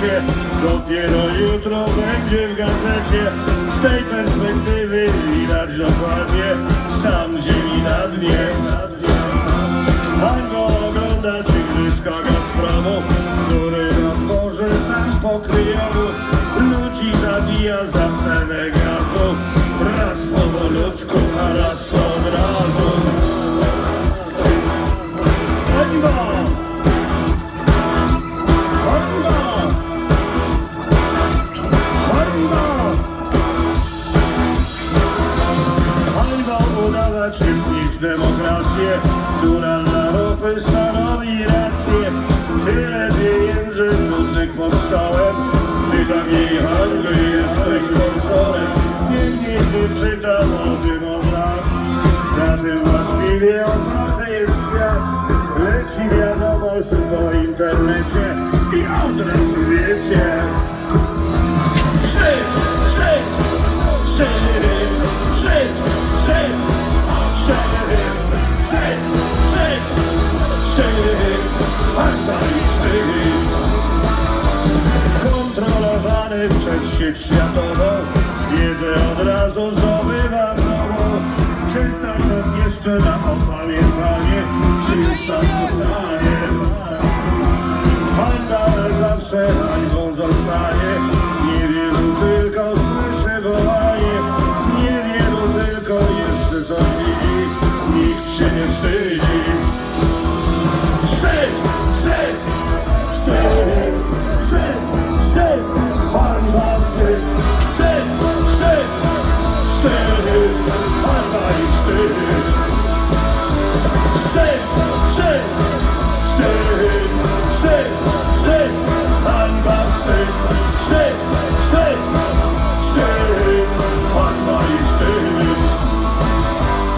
świecie. Dopiero jutro będzie w gazecie. Z tej perspektywy widać dokładnie stan ziemi na dnie. Hańbą oglądać igrzyska Gazpromu, który na dworze tam pokryjomu ludzi zabija za cenę gazu. Raz powolutku, a raz od razu. Hańba! Hańba! Hańba! Hańba udawać jest niż demokrację, która dla ropy stanowi rację. Tyle pieniędzy brudnych powstałem, ty takiej hańby jesteś sponsorem. Pięknie ty czytam o tym od lat, na tym właściwie oparty jest świat. Leci wiadomość po internecie i od razu wiecie. Wstyd, wstyd, wstyd, wstyd, wstyd, wstyd, wstyd, wstyd, wstyd, hańba i wstyd. Kontrolowany przez sieć światową, wiedzę od razu zdobywam nową. Czy stać nas jeszcze na opamiętanie, czy już tam zostanie? Hańba zawsze hańbą zostanie. Niewielu tylko słyszy wołanie, niewielu tylko jeszcze coś widzi. Nikt się nie wstydzi.